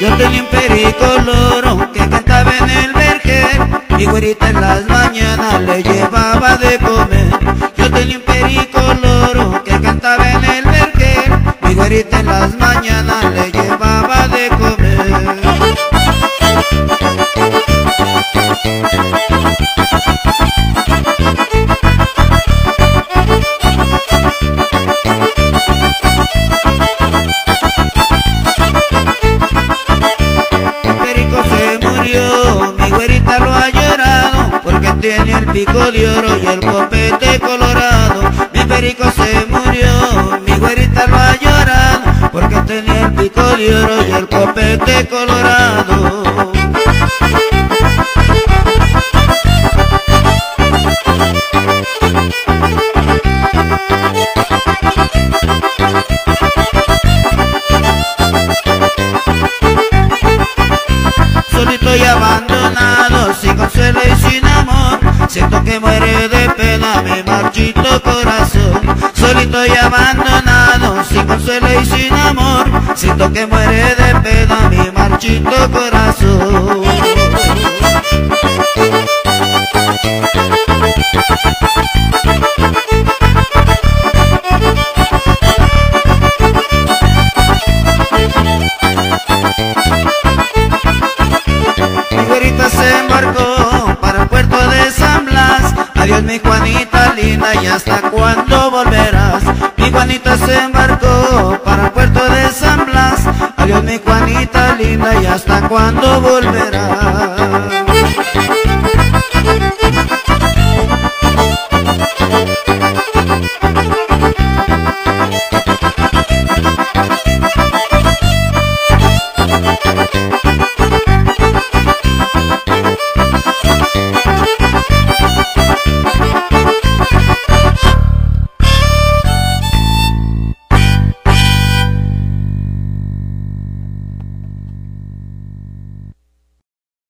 Yo tenía un perico loro que cantaba en el vergel, mi güerita en las mañanas le llevaba de comer. Yo tenía un perico loro que cantaba en el vergel, mi güerita en las mañanas le llevaba de comer. Tiene el pico de oro y el copete colorado. Mi perico se murió, mi güerita lo ha llorado, porque tenía el pico de oro y el copete colorado. Solito y abandonado, sin consuelo y sin amor, siento que muere de pena mi marchito corazón. Solito y abandonado, sin consuelo y sin amor, siento que muere de pena mi marchito corazón. Se embarcó para el puerto de San Blas. Adiós mi Juanita linda, ¿y hasta cuándo volverás? Mi Juanita se embarcó para el puerto de San Blas. Adiós mi Juanita linda, ¿y hasta cuándo volverás?